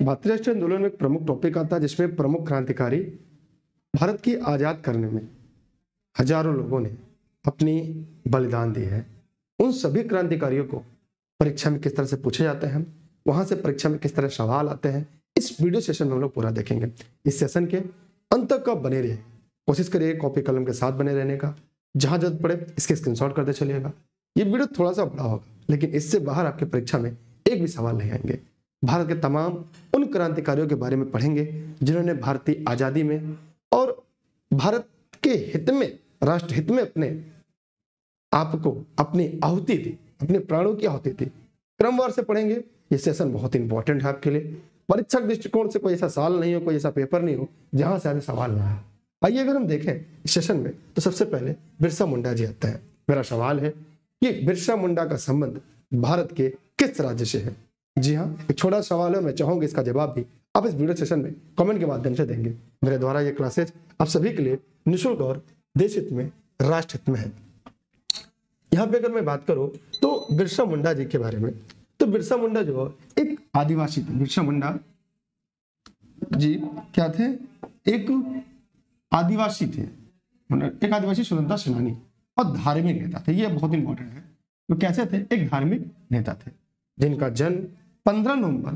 भारतीय राष्ट्रीय आंदोलन में एक प्रमुख टॉपिक आता है जिसमें प्रमुख क्रांतिकारी भारत की आजाद करने में हजारों लोगों ने अपनी बलिदान दी है। उन सभी क्रांतिकारियों को परीक्षा में किस तरह से पूछे जाते हैं, वहां से परीक्षा में किस तरह सवाल आते हैं, इस वीडियो सेशन में हम लोग पूरा देखेंगे। इस सेशन के अंत तक आप बने रहिए, कोशिश करिए कॉपी कलम के साथ बने रहने का। जहां जरूरत पड़े इसके स्क्रीनशॉट करते चलिएगा। ये वीडियो थोड़ा सा बड़ा होगा, लेकिन इससे बाहर आपके परीक्षा में एक भी सवाल नहीं आएंगे। भारत के तमाम उन क्रांतिकारियों के बारे में पढ़ेंगे जिन्होंने भारतीय आजादी में और भारत के हित में, राष्ट्र हित में अपने आपको अपनी आहुति दी, अपने प्राणों की आहुति दी। क्रमवार से पढ़ेंगे। ये सेशन बहुत इंपॉर्टेंट है आपके लिए। परीक्षा दृष्टिकोण से कोई ऐसा साल नहीं हो, कोई ऐसा पेपर नहीं हो जहां से आगे सवाल ना आए। आइए अगर हम देखें इस सेशन में तो सबसे पहले बिरसा मुंडा जी आते हैं। मेरा सवाल है कि बिरसा मुंडा का संबंध भारत के किस राज्य से है? जी हाँ, एक छोटा सवाल है, मैं चाहूंगा इसका जवाब भी आप इस वीडियो सेशन में कमेंट के माध्यम से देंगे। मेरे द्वारा ये क्लासेज आप सभी के लिए निःशुल्क और देश हित में, राष्ट्र हित में है। यहाँ पे अगर मैं बात करूं तो बिरसा मुंडा जी के बारे में, तो बिरसा मुंडा जो एक आदिवासी थे। बिरसा मुंडा जी क्या थे? एक आदिवासी थे, एक आदिवासी स्वतंत्रता सेनानी और धार्मिक नेता थे। ये बहुत इंपॉर्टेंट है। तो कैसे थे? एक धार्मिक नेता थे जिनका जन्म 15 नवंबर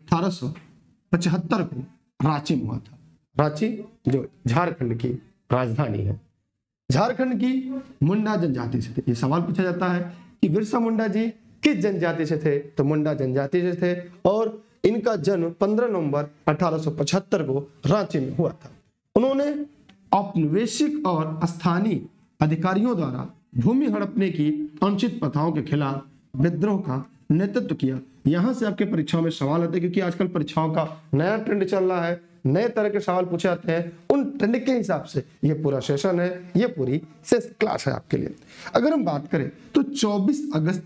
1875 को रांची में हुआ था। रांची जो झारखंड की राजधानी है। झारखंड की मुंडा जनजाति से थे। ये सवाल पूछा जाता है कि बिरसा मुंडा जी किस जनजाति से थे? तो मुंडा जनजाति से थे और इनका जन्म 15 नवंबर 1875 को रांची में हुआ था। उन्होंने औपनिवेशिक और स्थानीय अधिकारियों द्वारा भूमि हड़पने की अनुचित प्रथाओं के खिलाफ विद्रोह का नेतृत्व किया। यहां से आपके परीक्षाओं में सवाल आते हैं, क्योंकि आजकल परीक्षाओं का नया ट्रेंड चल रहा है, नए तरह के सवाल पूछे जाते हैं। उन ट्रेंड के हिसाब से ये पूरा सेशन है, ये पूरी क्लास है आपके लिए। अगर हम बात करें तो 24 अगस्त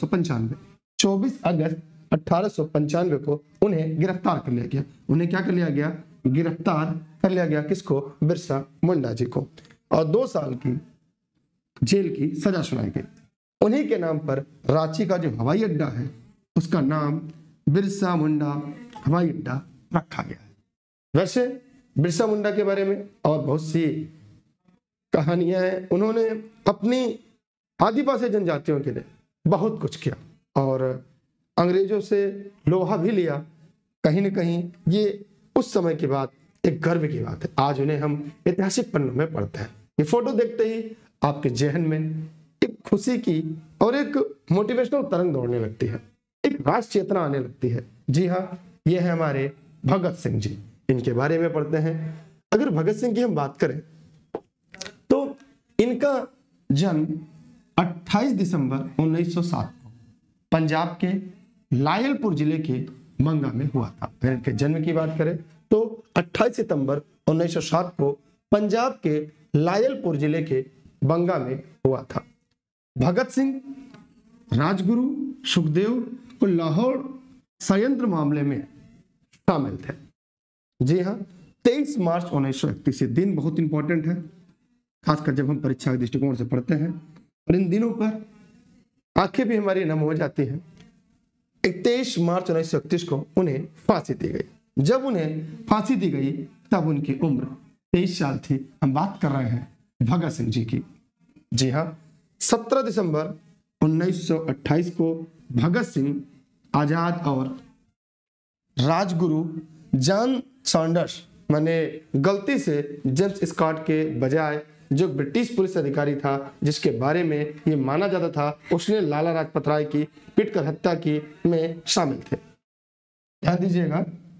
1895 को उन्हें गिरफ्तार कर लिया गया। उन्हें क्या कर लिया गया? गिरफ्तार कर लिया गया। किसको? बिरसा मुंडा जी को। और 2 साल की जेल की सजा सुनाई गई। उन्हीं के नाम पर रांची का जो हवाई अड्डा है उसका नाम बिरसा मुंडा हवाई अड्डा रखा गया है। वैसे बिरसा मुंडा के बारे में और बहुत सी कहानियां हैं। उन्होंने अपनी आदिवासी जनजातियों के लिए बहुत कुछ किया और अंग्रेजों से लोहा भी लिया। कहीं न कहीं ये उस समय की बात एक गर्व की बात है। आज उन्हें हम ऐतिहासिक पन्नों में पढ़ते हैं। ये फोटो देखते ही आपके जहन में एक खुशी की और एक मोटिवेशनल तरंग दौड़ने लगती है, एक राष्ट्र चेतना आने लगती है। जी हाँ, ये है हमारे भगत सिंह जी। इनके बारे में पढ़ते हैं। अगर भगत सिंह की हम बात करें तो इनका जन्म 28 दिसंबर 1907 को पंजाब के लायलपुर जिले के मंगा में हुआ था। अगर इनके जन्म की बात करें तो 28 सितंबर 1907 को पंजाब के लायलपुर जिले के बंगा में हुआ था। भगत सिंह राजगुरु सुखदेव को लाहौर षड्यंत्र मामले में शामिल थे। जी हाँ, 23 मार्च 1931 ये दिन बहुत इंपॉर्टेंट है, खासकर जब हम परीक्षा के दृष्टिकोण से पढ़ते हैं। और इन दिनों पर आंखें भी हमारी नम हो जाती हैं। 23 मार्च 1931 को उन्हें फांसी दी गई। जब उन्हें फांसी दी गई तब उनकी उम्र 23 साल थी। हम बात कर रहे हैं भगत सिंह जी की। जी हाँ, 17 दिसंबर 1928 को भगत सिंह आजाद और राजगुरु जॉन सॉन्डर्स, माने गलती से जेम्स स्कॉट के बजाय जो ब्रिटिश पुलिस अधिकारी था, जिसके बारे में ये माना जाता था उसने लाला लाजपत राय की पीटकर हत्या की में शामिल थे। ध्यान दीजिएगा,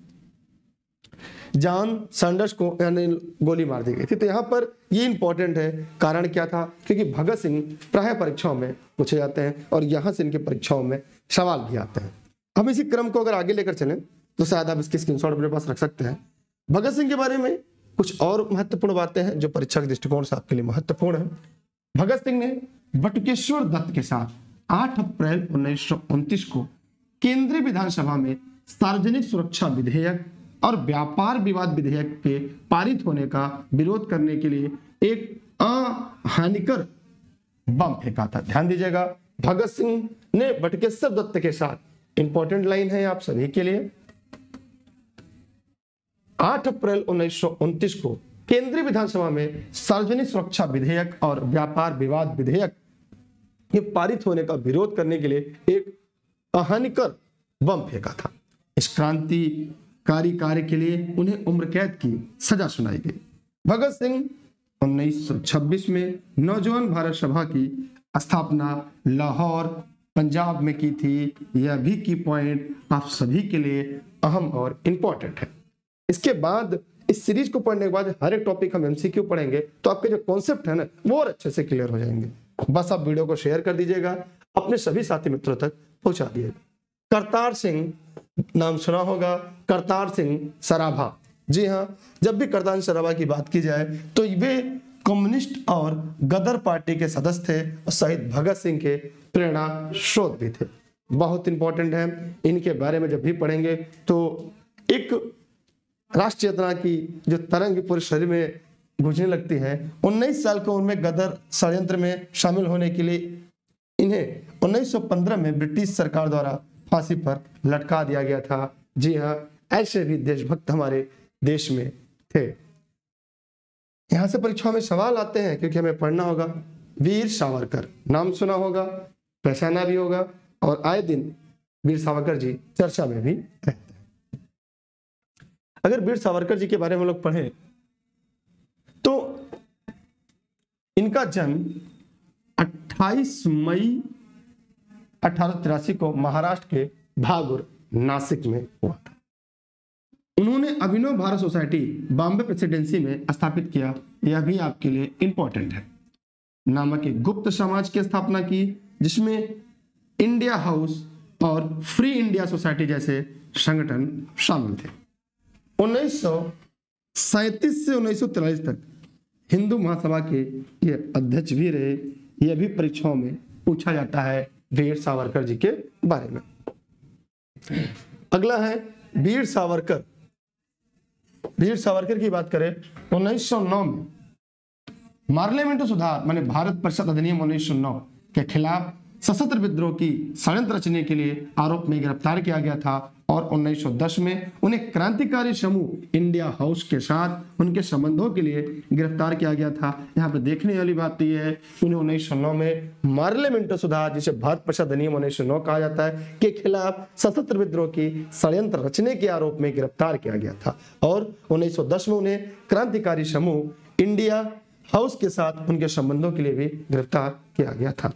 जॉन सैंडर्स को यानी गोली मार दी गई थी। तो यहाँ पर ये इंपॉर्टेंट है। कारण क्या था? क्योंकि भगत सिंह प्राय परीक्षाओं में पूछे जाते हैं और यहाँ से इनके परीक्षाओं में सवाल भी आते हैं। हम इसी क्रम को अगर आगे लेकर चलें तो शायद आप इसकी स्क्रीनशॉट अपने पास रख सकते हैं। भगत सिंह के बारे में कुछ और महत्वपूर्ण बातें हैं जो परीक्षा के दृष्टिकोण से आपके लिए महत्वपूर्ण है। भगत सिंह ने बटुकेश्वर दत्त के साथ 8 अप्रैल 1929 को केंद्रीय विधानसभा में सार्वजनिक सुरक्षा विधेयक और व्यापार विवाद विधेयक के पारित होने का विरोध करने के लिए एक अहानिकर बम फेंका था। ध्यान दीजिएगा, भगत सिंह ने बटुकेश्वर दत्त के साथ, इंपॉर्टेंट लाइन है आप सभी के लिए, 8 अप्रैल 1929 को केंद्रीय विधानसभा में सार्वजनिक सुरक्षा विधेयक और व्यापार विवाद विधेयक के पारित होने का विरोध करने के लिए एक हानिकर बम फेंका था। इस क्रांतिकारी कार्य के लिए उन्हें उम्र कैद की सजा सुनाई गई। भगत सिंह 1926 में नौजवान भारत सभा की स्थापना लाहौर पंजाब में की थी। यह भी की पॉइंट आप सभी के लिए अहम और इंपॉर्टेंट है। इसके बाद इस सीरीज को पढ़ने के बाद हर एक टॉपिक हम एमसीक्यू पढ़ेंगे तो आपके जो कॉन्सेप्ट है ना वो और अच्छे से क्लियर हो जाएंगे। बस आप वीडियो को शेयर कर दीजिएगा, अपने सभी साथी मित्रों तक पहुंचा दिएगा। करतार सिंह नाम सुना होगा, करतार सिंह सराभा। जी हाँ, जब भी करतार सिंह सराभा की बात की जाए तो वे कम्युनिस्ट और गदर पार्टी के सदस्य थे और शहीद भगत सिंह के प्रेरणा स्रोत भी थे। बहुत इंपॉर्टेंट है, इनके बारे में जब भी पढ़ेंगे तो एक राष्ट्रीय चेतना की जो तरंग पूरे शरीर में गूंजने लगती है। 19 साल की उम्र में गदर षड्यंत्र में शामिल होने के लिए इन्हें 1915 में ब्रिटिश सरकार द्वारा फांसी पर लटका दिया गया था। जी हाँ, ऐसे भी देशभक्त हमारे देश में थे। यहां से परीक्षा में सवाल आते हैं क्योंकि हमें पढ़ना होगा। वीर सावरकर नाम सुना होगा, पहचाना भी होगा और आए दिन वीर सावरकर जी चर्चा में भी रहते हैं। अगर वीर सावरकर जी के बारे में लोग पढ़ें तो इनका जन्म 28 मई 1883 को महाराष्ट्र के भागुर नासिक में हुआ था। उन्होंने Abhinav Bharat society Bombay presidency में स्थापित किया, यह भी आपके लिए इंपॉर्टेंट है। नामक एक गुप्त समाज की स्थापना की जिसमें इंडिया हाउस और फ्री इंडिया सोसाइटी जैसे संगठन शामिल थे। 1937 से 1943 तक हिंदू महासभा के ये अध्यक्ष भी रहे। यह भी परीक्षाओं में पूछा जाता है वीर सावरकर जी के बारे में। अगला है वीर सावरकर। वीर सावरकर की बात करें 1909 में पार्लियामेंट सुधार माने भारत परिषद अधिनियम 1909 के खिलाफ सशस्त्र विद्रोह की षड्यंत्र रचने के लिए आरोप में गिरफ्तार किया गया था और 1910 में उन्हें क्रांतिकारी समूह इंडिया हाउस के साथ उनके संबंधों के लिए गिरफ्तार किया गया था। यहाँ पे देखने वाली बात यह है कि उन्हें 1909 में पार्लियामेंट सुधार जिसे भारत परिषद अधिनियम 1909 कहा जाता है के खिलाफ सशस्त्र विद्रोह की षड्यंत्र रचने के आरोप में गिरफ्तार किया गया था और 1910 में उन्हें क्रांतिकारी समूह इंडिया हाउस के साथ उनके संबंधों के लिए भी गिरफ्तार किया गया था।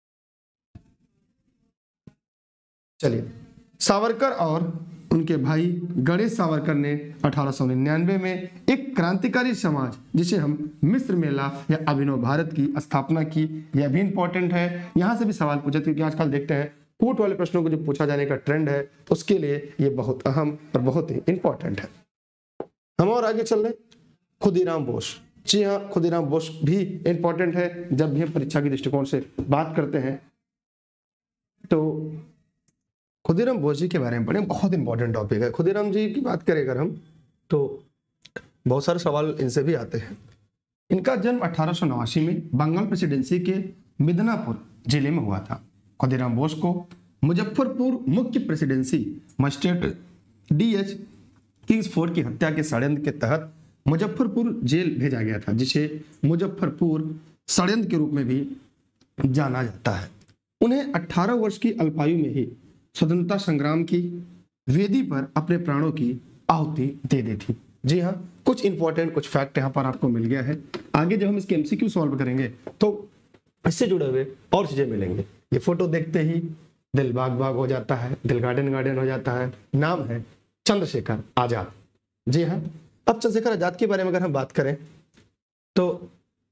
चलिए, सावरकर और उनके भाई गणेश सावरकर ने 1899 में एक क्रांतिकारी समाज जिसे हम मिस्र मेला या अभिनव भारत की स्थापना की। यह भी इंपॉर्टेंट है, यहां से भी सवाल पूछे क्योंकि आजकल देखते हैं कोर्ट वाले प्रश्नों को जो पूछा जाने का ट्रेंड है उसके लिए ये बहुत अहम और बहुत ही इंपॉर्टेंट है। हम और आगे चल रहे, खुदीराम बोस। जी हाँ, खुदीराम बोस भी इंपॉर्टेंट है। जब भी हम परीक्षा के दृष्टिकोण से बात करते हैं तो खुदीराम बोस जी के बारे में पढ़ें, बहुत इंपॉर्टेंट टॉपिक है। खुदीराम जी की बात करें अगर हम तो बहुत सारे सवाल इनसे भी आते हैं। इनका जन्म 1889 में बंगाल प्रेसिडेंसी के मिदनापुर जिले में हुआ था। खुदीराम बोस को मुजफ्फरपुर मुख्य प्रेसिडेंसी मजिस्ट्रेट DH किंग्सफोर्ड की हत्या के षड्यंत्र के तहत मुजफ्फरपुर जेल भेजा गया था जिसे मुजफ्फरपुर षड्यंत्र के रूप में भी जाना जाता है। उन्हें 18 वर्ष की अल्पायु में ही स्वतंत्रता संग्राम की वेदी पर अपने प्राणों की आहुति दे दी थी। जी हाँ, कुछ इंपॉर्टेंट कुछ फैक्ट यहाँ पर आपको मिल गया है। आगे जब हम इसके MCQ सॉल्व करेंगे तो इससे जुड़े हुए और चीजें मिलेंगे। ये फोटो देखते ही दिल बाग बाग हो जाता है, दिल गार्डन गार्डन हो जाता है। नाम है चंद्रशेखर आजाद। जी हाँ, अब चंद्रशेखर आजाद के बारे में अगर हम बात करें तो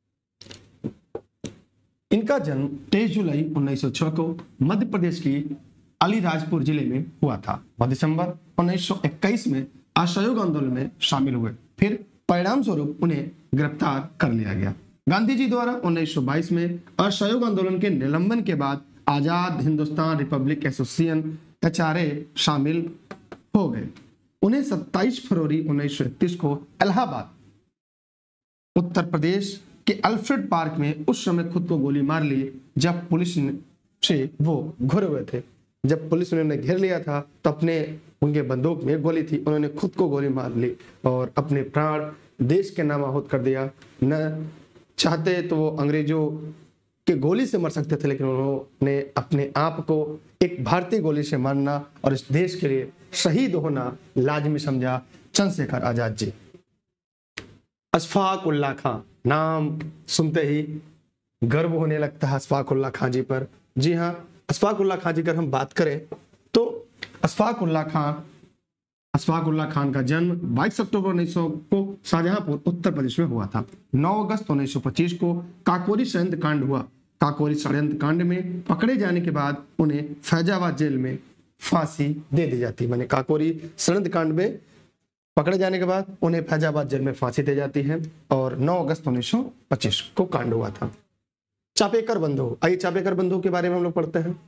इनका जन्म 23 जुलाई 1906 को मध्य प्रदेश की अलीराजपुर जिले में हुआ था। और दिसंबर 1921 में असहयोग आंदोलन में शामिल हुए, फिर परिणाम स्वरूप उन्हें गिरफ्तार कर लिया गया। गांधी जी द्वारा 1922 में असहयोग आंदोलन के निलंबन के बाद Azad Hindustan republic association HRA शामिल हो गए। उन्हें 27 फरवरी 1931 को इलाहाबाद उत्तर प्रदेश के अल्फ्रेड पार्क में उस समय खुद को गोली मार ली जब पुलिस से वो घुरे हुए थे। जब पुलिस उन्होंने घेर लिया था तो उनके बंदूक में गोली थी, उन्होंने खुद को गोली मार ली और अपने प्राण देश के नाम आहुत कर दिया। न चाहते तो वो अंग्रेजों के गोली से मर सकते थे, लेकिन उन्होंने अपने आप को एक भारतीय गोली से मारना और इस देश के लिए शहीद होना लाजमी समझा। चंद्रशेखर आजाद जी। अशफाक उल्लाह खां, नाम सुनते ही गर्व होने लगता है अशफाक उल्लाह खां जी पर। जी हाँ, अशफाक उल्लाह खां जी अगर हम बात करें तो अशफाक उल्लाह खान का जन्म 22 अक्टूबर 1900 को शाहजहांपुर उत्तर प्रदेश में हुआ था। 9 अगस्त 1925 को काकोरी षड्यंत्र कांड हुआ। काकोरी षड्यंत्र कांड में पकड़े जाने के बाद उन्हें फैजाबाद जेल में फांसी दे दी जाती। माने काकोरी षड्यंत्र कांड में पकड़े जाने के बाद उन्हें फैजाबाद जेल में फांसी दी जाती है और 9 अगस्त 1925 को कांड हुआ था। चापेकर बंधु, आइए चापेकर बंधु के बारे में हम लोग पढ़ते हैं।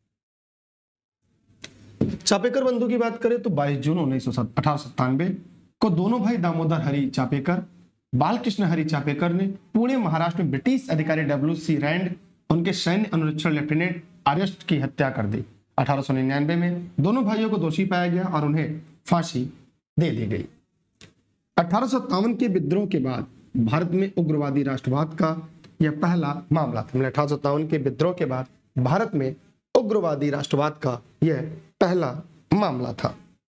चापेकर बंधु की बात करें तो 22 जून 1897 को दोनों भाई दामोदर हरि चापेकर, बालकृष्ण हरि चापेकर ने पुणे महाराष्ट्र में ब्रिटिश अधिकारी WC रैंड, उनके सैन्य अनुरक्षण लेफ्टिनेंट आर्यस्ट की हत्या कर दी। 1899 में दोनों भाइयों को दोषी पाया गया और उन्हें फांसी दे दी गई। 1857 के विद्रोह के बाद भारत में उग्रवादी राष्ट्रवाद का यह पहला मामला था। 1857 के विद्रोह के बाद भारत में उग्रवादी राष्ट्रवाद का यह पहला मामला था।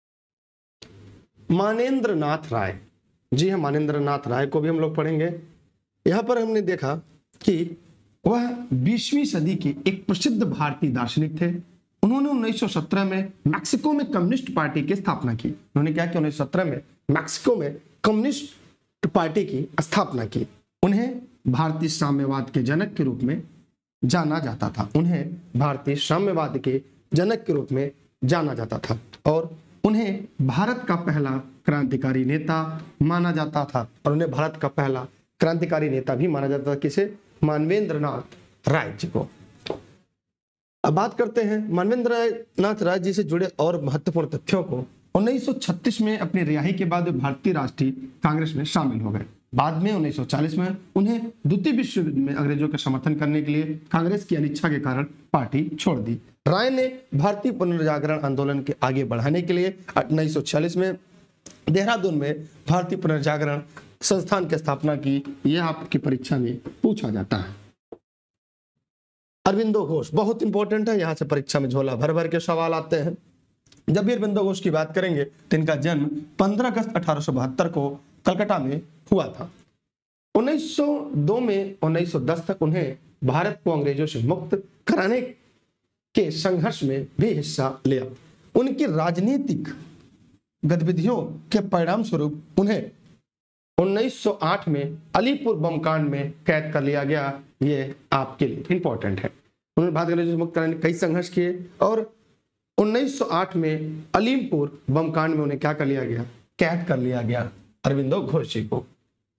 मानेंद्र नाथ राय, जी हाँ, मानेंद्र नाथ राय को भी हम लोग पढ़ेंगे। यहां पर हमने देखा कि वह 20वीं सदी के एक प्रसिद्ध भारतीय दार्शनिक थे। उन्होंने 1917 में मैक्सिको में कम्युनिस्ट पार्टी की स्थापना की। उन्होंने क्या किया? 1917 में मैक्सिको में कम्युनिस्ट पार्टी की स्थापना की। उन्हें भारतीय साम्यवाद के जनक के रूप में जाना जाता था। उन्हें भारतीय साम्यवाद के जनक के रूप में जाना जाता था और उन्हें भारत का पहला क्रांतिकारी नेता माना जाता था और उन्हें भारत का पहला क्रांतिकारी नेता भी माना जाता था। किसे? मानवेंद्र नाथ राय जी को। अब बात करते हैं मानवेंद्र नाथ राय जी से जुड़े और महत्वपूर्ण तथ्यों को। 1936 में अपनी रिहाई के बाद वे भारतीय राष्ट्रीय कांग्रेस में शामिल हो गए। बाद में 1940 में उन्हें द्वितीय विश्व युद्ध में अंग्रेजों का समर्थन करने के लिए कांग्रेस की अनिच्छा के कारण पार्टी छोड़ दी। राय ने भारतीय पुनर्जागरण आंदोलन के आगे बढ़ाने के लिए 1946 में देहरादून में भारतीय पुनर्जागरण संस्थान की स्थापना की। यह आपकी परीक्षा में पूछा जाता है। अरविंदो घोष बहुत इंपॉर्टेंट है, यहां से परीक्षा में झोला भर भर के सवाल आते हैं। जब भी अरविंदो घोष की बात करेंगे तो इनका जन्म 15 अगस्त 1872 को कलकत्ता में हुआ था। 1902 में 1910 तक उन्हें भारत को अंग्रेजों से मुक्त कराने के संघर्ष में भी हिस्सा लिया। उनकी राजनीतिक गतिविधियों के परिणाम स्वरूप उन्हें 1908 में अलीपुर बम कांड में कैद कर लिया गया। ये आपके लिए इंपॉर्टेंट है। उन्होंने भारत अंग्रेजों से मुक्त कराने कई संघर्ष किए और 1908 में अलीपुर बम कांड में उन्हें क्या कर लिया गया? कैद कर लिया गया अरविंदो घोष जी को।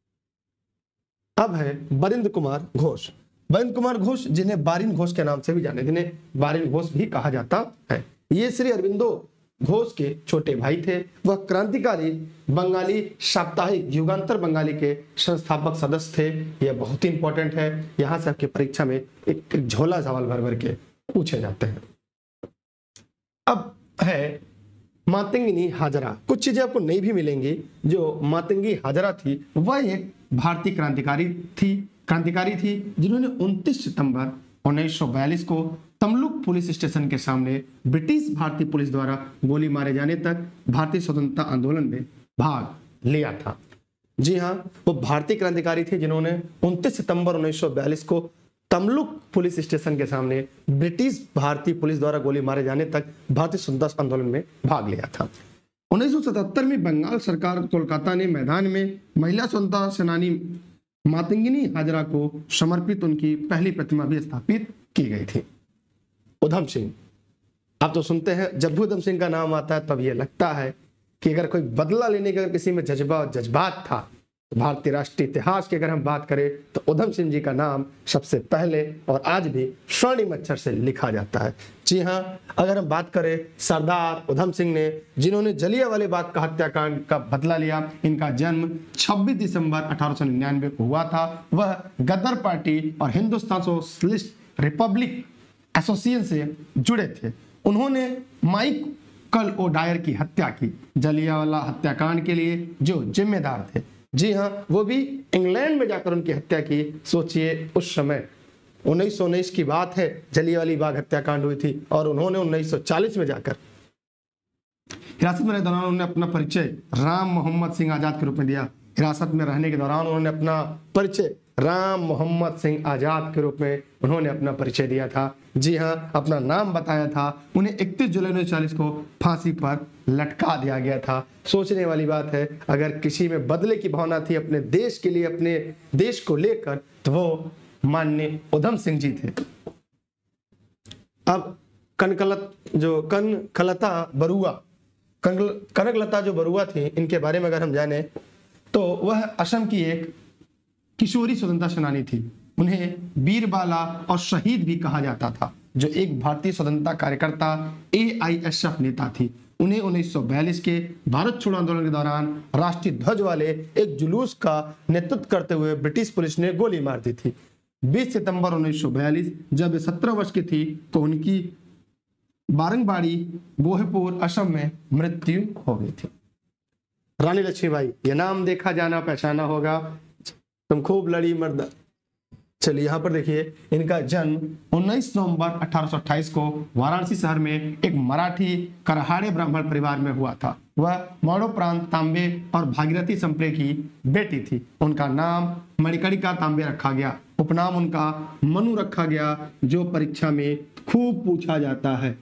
अब है बरिंद्र कुमार घोष। बरिंद्र कुमार घोष जिन्हें बारिन घोष के नाम से भी जाने, जिन्हें बारिन घोष भी कहा जाता है, ये श्री अरविंदो घोष के छोटे भाई थे। वह क्रांतिकारी बंगाली साप्ताहिक युगांतर बंगाली के संस्थापक सदस्य थे। यह बहुत ही इंपॉर्टेंट है, यहां से आपकी परीक्षा में एक झोला सवाल भर भर के पूछे जाते हैं। अब है मातंगिनी हाजरा। कुछ चीजें आपको नहीं भी मिलेंगी। जो मातंगी हाजरा थी वह एक भारतीय क्रांतिकारी थी जिन्होंने 29 सितंबर 1942 को तमलुक पुलिस स्टेशन के सामने ब्रिटिश भारतीय पुलिस द्वारा गोली मारे जाने तक भारतीय स्वतंत्रता आंदोलन में भाग लिया था। जी हाँ, वो भारतीय क्रांतिकारी थे जिन्होंने 29 सितंबर 1942 को तमलुक पुलिस स्टेशन के सामने ब्रिटिश भारतीय पुलिस द्वारा गोली मारे जाने तक भारतीय स्वतंत्रता आंदोलन में भाग लिया था। 1977 में बंगाल सरकार कोलकाता ने मैदान में महिला स्वतंत्रता सेनानी मातंगिनी हाजरा को समर्पित उनकी पहली प्रतिमा भी स्थापित की गई थी। उधम सिंह, आप तो सुनते हैं जब भी उधम सिंह का नाम आता है तब ये लगता है कि अगर कोई बदला लेने का किसी में जज्बा और जज्बात था तो भारतीय राष्ट्रीय इतिहास की अगर हम बात करें तो उधम सिंह जी का नाम सबसे पहले और आज भी स्वर्णिम अक्षर से लिखा जाता है। जी हाँ, अगर हम बात करें सरदार उधम सिंह ने, जिन्होंने जलियांवाला बाग का हत्याकांड का बदला लिया, इनका जन्म 26 दिसंबर 1899 को हुआ था। वह गदर पार्टी और हिंदुस्तान सोशलिस्ट रिपब्लिक एसोसिएशन से जुड़े थे। उन्होंने माइकल ओडायर की हत्या की, जलियांवाला हत्याकांड के लिए जो जिम्मेदार थे। जी हाँ, वो भी इंग्लैंड में जाकर उनकी हत्या की। सोचिए उस समय 1919 की बात है, जलियांवाला बाग हत्याकांड हुई थी और उन्होंने 1940 में जाकर हिरासत में रहने के दौरान उन्होंने अपना परिचय राम मोहम्मद सिंह आजाद के रूप में दिया। हिरासत में रहने के दौरान उन्होंने अपना परिचय राम मोहम्मद सिंह आजाद के रूप में उन्होंने अपना परिचय दिया था। जी हाँ, अपना नाम बताया था। उन्हें 31 जुलाई 1940 को फांसी पर लटका दिया गया था। सोचने वाली बात है, अगर किसी में बदले की भावना थी अपने देश के लिए, अपने देश को लेकर, तो वो माननीय उधम सिंह जी थे। अब कनकलता जो बरुआ थी, इनके बारे में अगर हम जाने तो वह असम की एक किशोरी स्वतंत्रता सेनानी थी। उन्हें बीरबाला और शहीद भी कहा जाता था, जो एक भारतीय स्वतंत्रता कार्यकर्ता AISF नेता थी। उन्हें 1942 के भारत छोड़ो आंदोलन के दौरान राष्ट्रीय ध्वज वाले एक जुलूस का नेतृत्व करते हुए ब्रिटिश पुलिस ने गोली मार दी थी। 20 सितंबर 1942 जब वे 17 वर्ष की थी तो उनकी बारंगबाड़ी गोहेपुर असम में मृत्यु हो गई थी। रानी लक्ष्मीबाई, ये नाम देखा जाना पहचाना होगा, तुम खूब लड़ी मर्द। चलिए यहाँ पर देखिए, इनका जन्म 19 नवंबर 1828 को वाराणसी शहर में एक मराठी करहाड़े ब्राह्मण परिवार में हुआ था। वह मरणोपरांत तांबे और भागीरथी संप्रे की बेटी थी। उनका नाम मणिकर्णिका तांबे रखा गया। उपनाम उनका मनु रखा गया, जो परीक्षा में खूब पूछा जाता है।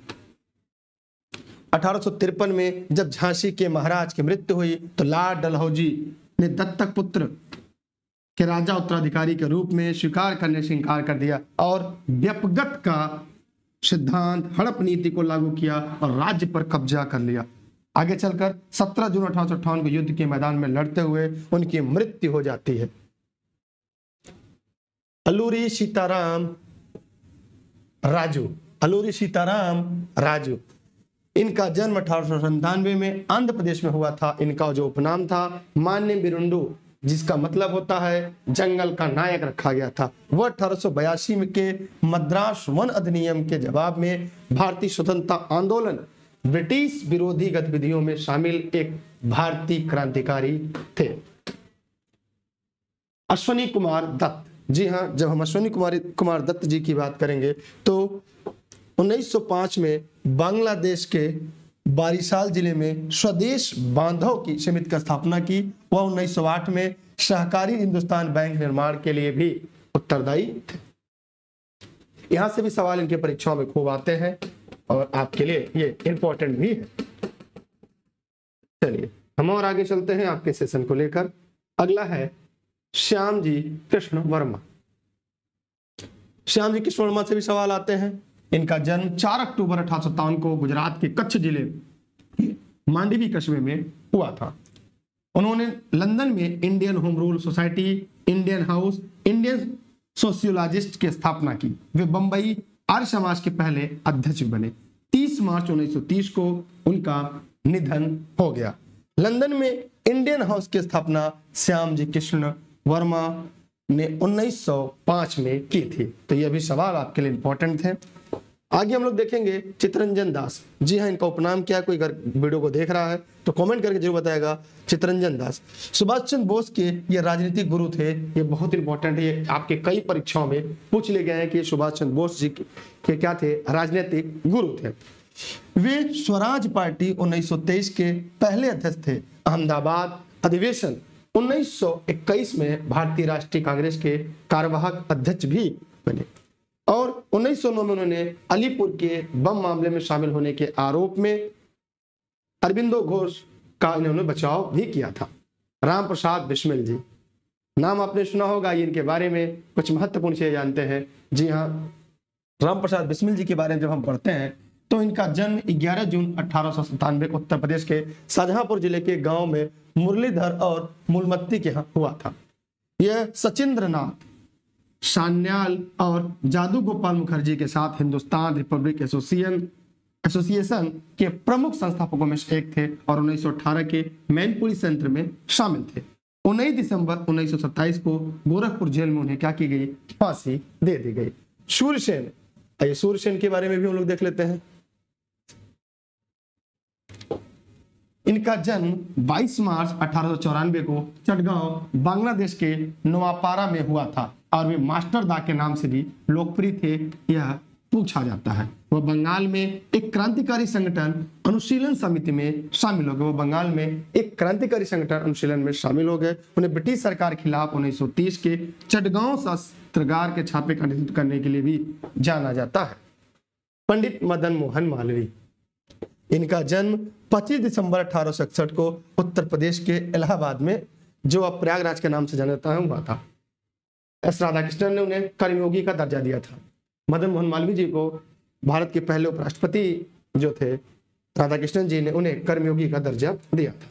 1853 में जब झांसी के महाराज की मृत्यु हुई तो लॉर्ड डलहौजी ने दत्तक पुत्र के राजा उत्तराधिकारी के रूप में स्वीकार करने से इनकार कर दिया और व्यपगत का सिद्धांत हड़प नीति को लागू किया और राज्य पर कब्जा कर लिया। आगे चलकर 17 जून 1858 को युद्ध के मैदान में लड़ते हुए उनकी मृत्यु हो जाती है। अलूरी सीताराम राजू, इनका जन्म 1897 में आंध्र प्रदेश में हुआ था। इनका जो उपनाम था मान्य बिरुंडू, जिसका मतलब होता है जंगल का नायक, रखा गया था। वह 1882 के मद्रास वन अधिनियम के जवाब में भारतीय स्वतंत्रता आंदोलन, ब्रिटिश विरोधी गतिविधियों में शामिल एक भारतीय क्रांतिकारी थे। अश्विनी कुमार दत्त, जी हाँ, जब हम अश्विनी कुमार दत्त जी की बात करेंगे तो 1905 में बांग्लादेश के बारिसाल जिले में स्वदेश बांधव की समिति की स्थापना की। वह 1908 में सहकारी हिंदुस्तान बैंक निर्माण के लिए भी उत्तरदायी थे। यहां से भी सवाल इनके परीक्षाओं में खूब आते हैं और आपके लिए ये इंपॉर्टेंट भी है। चलिए हम और आगे चलते हैं आपके सेशन को लेकर। अगला है श्यामजी कृष्ण वर्मा। श्यामजी कृष्ण वर्मा से भी सवाल आते हैं। इनका जन्म 4 अक्टूबर 1857 को गुजरात के कच्छ जिले मांडवी कस्बे में हुआ था। उन्होंने लंदन में Indian home rule society, Indian house, Indian sociologist की स्थापना की। वे बंबई आर्य समाज के पहले अध्यक्ष बने। 30 मार्च 1930 को उनका निधन हो गया। लंदन में इंडियन हाउस की स्थापना श्यामजी कृष्ण वर्मा ने 1905 में की थी। तो यह भी सवाल आपके लिए इंपॉर्टेंट थे। आगे हम लोग देखेंगे चित्तरंजन दास। जी हाँ, इनका उपनाम क्या है? कोई अगर वीडियो को देख रहा है तो कमेंट करके जरूर बताएगा। चित्तरंजन दास सुभाष चंद्र बोस के ये राजनीतिक गुरु थे। ये बहुत इंपॉर्टेंट है, ये आपके कई परीक्षाओं में पूछ ले गए हैं कि सुभाष चंद्र बोस जी के क्या थे? राजनीतिक गुरु थे। वे स्वराज पार्टी 1923 के पहले अध्यक्ष थे। अहमदाबाद अधिवेशन 1921 में भारतीय राष्ट्रीय कांग्रेस के कार्यवाहक अध्यक्ष भी बने और 1909 में उन्होंने अलीपुर के बम मामले में शामिल होने के आरोप में अरबिंदो घोष का इन्होंने बचाव भी किया था। राम प्रसाद बिस्मिल जी, नाम आपने सुना होगा, इनके बारे में कुछ महत्वपूर्ण चीजें जानते हैं। जी हाँ, राम प्रसाद बिस्मिल जी के बारे में जब हम पढ़ते हैं तो इनका जन्म 11 जून 1897 उत्तर प्रदेश के शाहजहांपुर जिले के गांव में मुरलीधर और मूलमती के यहाँ हुआ था। यह सचिंद्रनाथ सान्याल और जादू गोपाल मुखर्जी के साथ हिंदुस्तान रिपब्लिक एसोसिएशन के प्रमुख संस्थापकों में से एक थे और 1918 के मैनपुरी संयंत्र में शामिल थे। 19 दिसंबर 1927 को गोरखपुर जेल में उन्हें क्या की गई? फांसी दे दी गई। सूर्यसेन, सूर्यसेन के बारे में भी हम लोग देख लेते हैं। इनका जन्म 22 मार्च 1894 को चटगांव बांग्लादेश के नवापारा में हुआ था और वे मास्टर दा के नाम से भी लोकप्रिय थे, यह पूछा जाता है। वह बंगाल में एक क्रांतिकारी संगठन अनुशीलन समिति में शामिल हो गए। वो बंगाल में एक क्रांतिकारी संगठन अनुशीलन में शामिल हो गए। उन्हें ब्रिटिश सरकार के खिलाफ 1930 के चटगांव शस्त्रागार के छापे का नेतृत्व करने के लिए भी जाना जाता है। पंडित मदन मोहन मालवीय, इनका जन्म 25 दिसंबर 1861 को उत्तर प्रदेश के इलाहाबाद में, जो अब प्रयागराज के नाम से जाना जाता है, हुआ था। एस राधाकृष्णन ने उन्हें कर्मयोगी का दर्जा दिया था। मदन मोहन मालवीय जी को भारत के पहले उपराष्ट्रपति जो थे राधाकृष्णन जी ने उन्हें कर्मयोगी का दर्जा दिया था।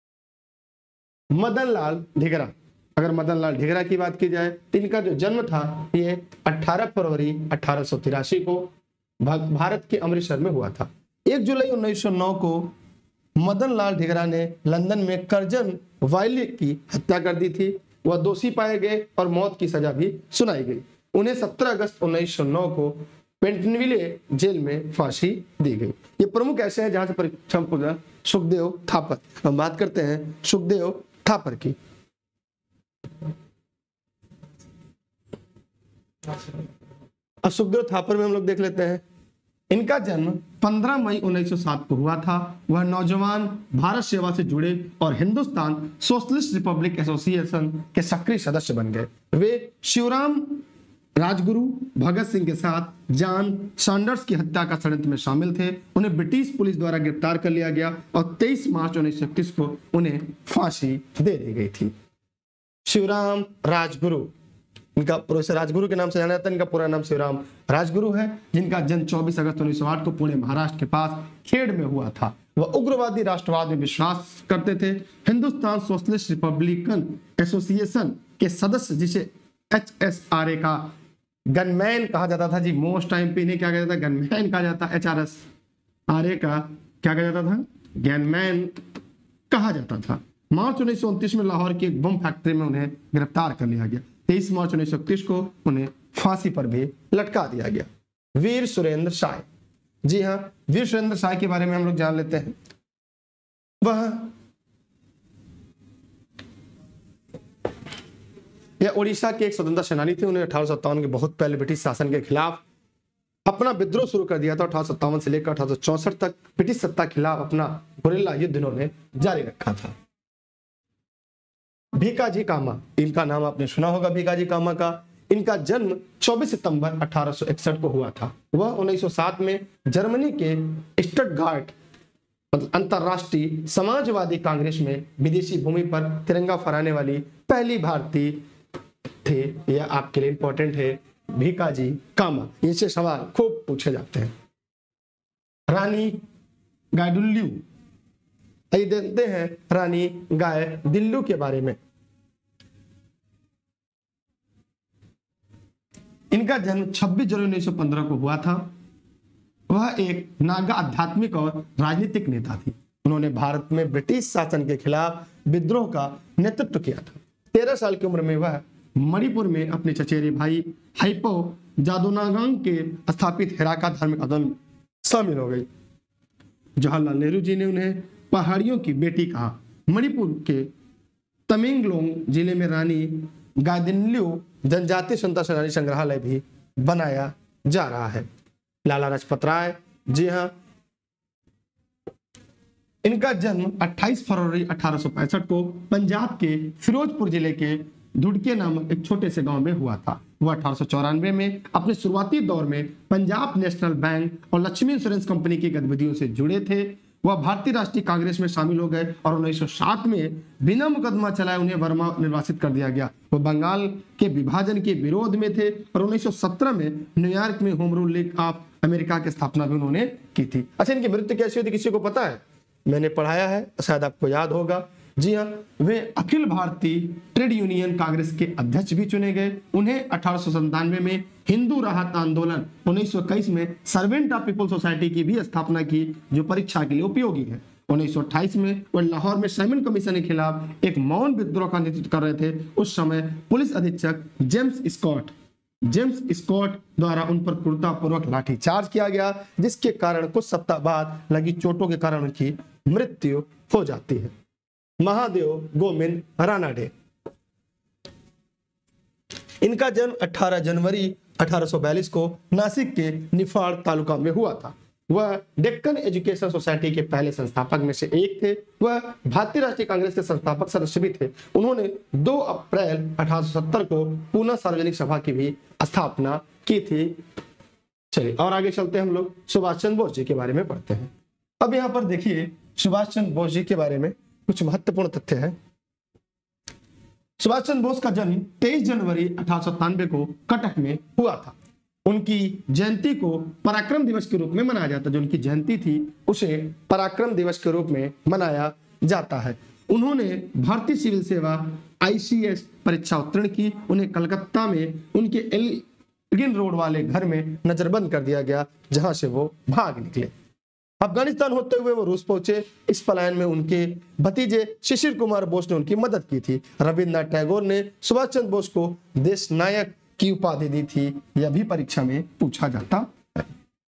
मदन लाल ढींगरा, अगर मदन लाल ढींगरा की बात की जाए तो इनका जो जन्म था ये 18 फरवरी 1883 को भारत के अमृतसर में हुआ था। 1 जुलाई 1909 को मदन लाल ढींगरा ने लंदन में कर्जन वायली की हत्या कर दी थी। वह दोषी पाए गए और मौत की सजा भी सुनाई गई। उन्हें 17 अगस्त 1909 को पेंटनविले जेल में फांसी दी गई। ये प्रमुख ऐसे हैं जहां से परीक्षा पूछा। सुखदेव थापर, हम बात करते हैं सुखदेव थापर की। अब सुखदेव थापर में हम लोग देख लेते हैं। इनका जन्म 15 मई 1907 को हुआ था। वह नौजवान भारत सेवा से जुड़े और हिंदुस्तान सोशलिस्ट रिपब्लिक एसोसिएशन के सक्रिय सदस्य बन गए। वे शिवराम राजगुरु भगत सिंह के साथ जॉन सैंडर्स की हत्या का षड्यंत्र में शामिल थे। उन्हें ब्रिटिश पुलिस द्वारा गिरफ्तार कर लिया गया और 23 मार्च 1931 को उन्हें फांसी दे दी गई थी। शिवराम राजगुरु, इनका प्रोफेसर राजगुरु के नाम से जाना जाता है। इनका पूरा नाम शिवराम राजगुरु है, जिनका जन्म 24 अगस्त 1908 को पुणे महाराष्ट्र के पास खेड़ में हुआ था। वह उग्रवादी राष्ट्रवाद में विश्वास करते थे। हिंदुस्तान सोशलिस्ट रिपब्लिकन एसोसिएशन के सदस्य, जिसे HSRA का गनमैन कहा जाता था जी, मोस्ट टाइम पे इन्हें क्या कहा जाता था, गनमैन कहा जाता। HRSRA का क्या कहा जाता था, गनमैन कहा जाता था। मार्च 1929 में लाहौर की एक बम फैक्ट्री में उन्हें गिरफ्तार कर लिया गया। 23 मार्च 1931 को उन्हें फांसी पर भी लटका दिया गया। वीर सुरेंद्र साय, जी हाँ, वीर सुरेंद्र साय के बारे में हम लोग जान लेते हैं। वह यह उड़ीसा के एक स्वतंत्रता सेनानी थे। उन्हें 1857 के बहुत पहले ब्रिटिश शासन के खिलाफ अपना विद्रोह शुरू कर दिया था। 1857 से लेकर 1864 तक ब्रिटिश सत्ता के खिलाफ अपना गुरिल्ला युद्ध इन्होंने जारी रखा था। भीकाजी कामा, इनका नाम आपने सुना होगा, भीकाजी कामा का। इनका जन्म 24 सितंबर 1861 को हुआ था। वह 1907 में जर्मनी के स्टटगार्ट अंतरराष्ट्रीय समाजवादी कांग्रेस में विदेशी भूमि पर तिरंगा फहराने वाली पहली भारतीय थे। यह आपके लिए इंपॉर्टेंट है, भीकाजी कामा। इनसे सवाल खूब पूछे जाते हैं। रानी गायदिल्लू, आइए देखते हैं रानी गायदिल्लू के बारे में। इनका जन्म 26 जनवरी 1915 को हुआ था। वह एक नागा आध्यात्मिक और राजनीतिक नेता थी। उन्होंने भारत में ब्रिटिश शासन के खिलाफ विद्रोह का नेतृत्व किया था। 13 साल की उम्र में वह मणिपुर में अपने चचेरे भाई हाइपो जादोनागांग के स्थापित हेराका धार्मिक आंदोलन में शामिल हो गई। जवाहरलाल नेहरू जी ने उन्हें पहाड़ियों की बेटी कहा। मणिपुर के तमेंगलोंग जिले में रानी गायदिल्लू जनजातीय स्वतंत्रता सेनानी संग्रहालय भी बनाया जा रहा है। लाला लाजपत राय, जी हाँ, इनका जन्म 28 फरवरी 1865 को पंजाब के फिरोजपुर जिले के धुड़के नामक एक छोटे से गांव में हुआ था। वह 1894 में अपने शुरुआती दौर में पंजाब नेशनल बैंक और लक्ष्मी इंश्योरेंस कंपनी की गतिविधियों से जुड़े थे। वह भारतीय राष्ट्रीय कांग्रेस में शामिल हो गए और 1907 में बिना मुकदमा चलाए उन्हें बर्मा निर्वासित कर दिया गया। वह बंगाल के विभाजन के विरोध में थे और 1917 में न्यूयॉर्क में home rule league of America की स्थापना भी उन्होंने की थी। अच्छा, इनकी मृत्यु कैसी हुई थी किसी को पता है? मैंने पढ़ाया है, शायद आपको याद होगा। जी हाँ, वे अखिल भारतीय ट्रेड यूनियन कांग्रेस के अध्यक्ष भी चुने गए। उन्हें 1897 में हिंदू राहत आंदोलन, 1921 में सर्वेंट ऑफ पीपल सोसाइटी की भी स्थापना की, जो परीक्षा के लिए उपयोगी है। 1928 में वह लाहौर में साइमन कमीशन के खिलाफ एक मौन विद्रोह का नेतृत्व कर रहे थे। उस समय पुलिस अधीक्षक जेम्स स्कॉट द्वारा उन पर क्रूरतापूर्वक लाठीचार्ज किया गया, जिसके कारण कुछ सप्ताह बाद लगी चोटों के कारण उनकी मृत्यु हो जाती है। महादेव गोविंद रानाडे, इनका जन्म 18 जनवरी 1842 को नासिक के निफाड़ तालुका में हुआ था। वह डेक्कन एजुकेशन सोसाइटी के पहले संस्थापक में से एक थे। वह भारतीय राष्ट्रीय कांग्रेस के संस्थापक सदस्य भी थे। उन्होंने 2 अप्रैल 1870 को पूना सार्वजनिक सभा की भी स्थापना की थी। चलिए और आगे चलते हैं, हम लोग सुभाष चंद्र बोस जी के बारे में पढ़ते हैं। अब यहाँ पर देखिए सुभाष चंद्र बोस जी के बारे में कुछ महत्वपूर्ण तथ्य है। सुभाष चंद्र बोस का जन्म 23 जनवरी 1897 को कटक में हुआ था। उनकी जयंती को पराक्रम दिवस के रूप में मनाया जाता है। जो उनकी जयंती थी उसे पराक्रम दिवस के रूप में मनाया जाता है। उन्होंने भारतीय सिविल सेवा ICS परीक्षा उत्तीर्ण की। उन्हें कलकत्ता में उनके एल्गिन रोड वाले घर में नजरबंद कर दिया गया, जहां से वो भाग निकले। अफगानिस्तान होते हुए वो रूस पहुंचे। इस पलायन में उनके भतीजे शिशिर कुमार बोस ने उनकी मदद की थी। रविन्द्रनाथ टैगोर ने सुभाष चंद्र बोस को देश नायक की उपाधि दी थी। यह भी परीक्षा में पूछा जाता है।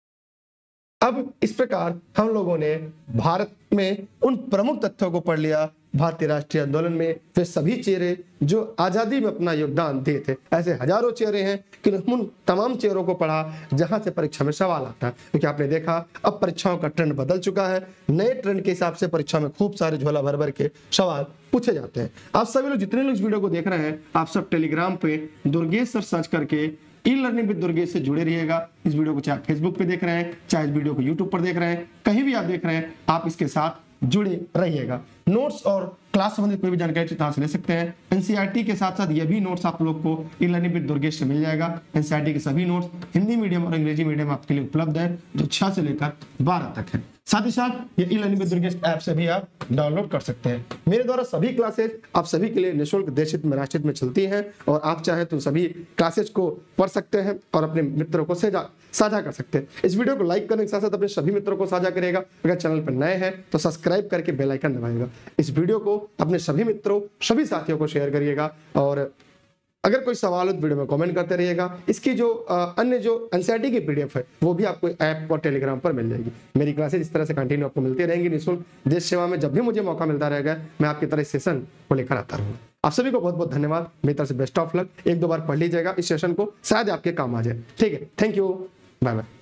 अब इस प्रकार हम लोगों ने भारत में उन प्रमुख तथ्यों को पढ़ लिया भारतीय राष्ट्रीय आंदोलन में वे सभी चेहरे जो आजादी में अपना योगदान दिए थे। ऐसे हजारों चेहरे हैं कि उन तमाम चेहरों को पढ़ा जहां से परीक्षा में सवाल आता है। क्योंकि आपने देखा अब परीक्षाओं का ट्रेंड बदल चुका है। नए ट्रेंड के हिसाब से परीक्षा में खूब सारे झोला भर भर के सवाल पूछे जाते हैं। आप सभी लोग जितने लोग इस वीडियो को देख रहे हैं, आप सब टेलीग्राम पे दुर्गेश सर सर्च करके ई लर्निंग विद दुर्गेश से जुड़े रहिएगा। इस वीडियो को चाहे फेसबुक पे देख रहे हैं, चाहे इस वीडियो को यूट्यूब पर देख रहे हैं, कहीं भी आप देख रहे हैं, आप इसके साथ जुड़े रहिएगा। नोट्स और क्लास संबंधित कोई भी जानकारी यहाँ से ले सकते हैं। एनसीईआरटी के साथ साथ ये भी नोट्स आप लोग को ई लर्निंग विद दुर्गेश से मिल जाएगा। एनसीईआरटी के सभी नोट्स हिंदी मीडियम और अंग्रेजी मीडियम आपके लिए उपलब्ध है, जो 6 से लेकर 12 तक है। साथ ही साथ ये e learning with Durgesh app से भी आप डाउनलोड कर सकते हैं। मेरे द्वारा सभी क्लासेस आप सभी के लिए निःशुल्क देशहित में राष्ट्रहित में चलती हैं और आप चाहें तो सभी क्लासेस को पढ़ सकते हैं और अपने मित्रों को साझा कर सकते हैं। इस वीडियो को लाइक करने के साथ साथ अपने सभी मित्रों को साझा करेगा। अगर चैनल पर नए हैं तो सब्सक्राइब करके बेल आइकन दबाइएगा। इस वीडियो को अपने सभी मित्रों सभी साथियों को शेयर करिएगा और अगर कोई सवाल हो तो वीडियो में कमेंट करते रहिएगा। इसकी जो अन्य जो एनसीईआरटी की PDF है वो भी आपको ऐप और टेलीग्राम पर मिल जाएगी। मेरी क्लासेस इस तरह से कंटिन्यू आपको मिलती रहेंगी निःशुल्क देश सेवा में। जब भी मुझे मौका मिलता रहेगा मैं आपकी तरह सेशन को लेकर आता रहूंगा। आप सभी को बहुत बहुत धन्यवाद। मेरी तरफ से बेस्ट ऑफ लक। 1-2 बार पढ़ लीजिएगा इस सेशन को, शायद आपके काम आ जाए। ठीक है, थैंक यू, बाय बाय।